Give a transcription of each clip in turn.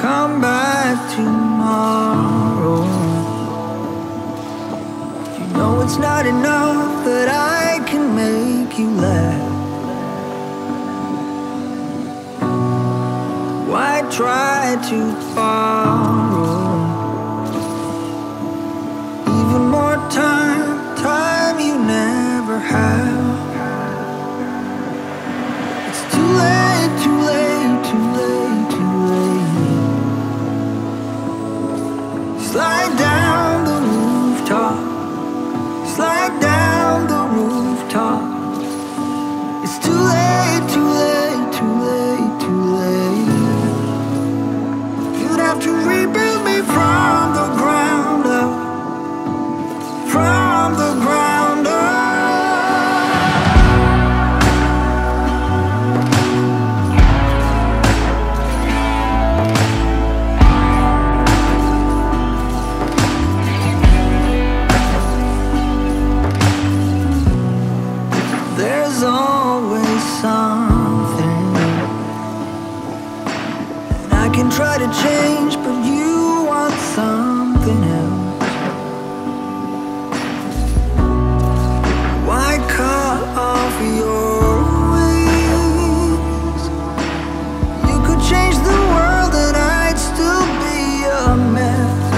come back tomorrow. You know it's not enough that I can make you laugh. Why try to borrow even more time you never have? It's too late, too late, too late, too late. Slide down the rooftop, slide down the rooftop. It's too late, too late, too late, too late. You'd have to rebuild me from the ground up, from the ground up. There's always something, and I can try to change, but you want something else. Why cut off your wings? You could change the world and I'd still be a mess.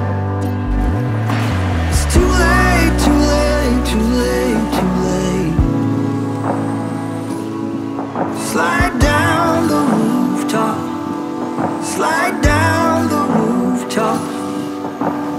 It's too late, too late, too late, too late. Slide down the rooftop, slide down the rooftop.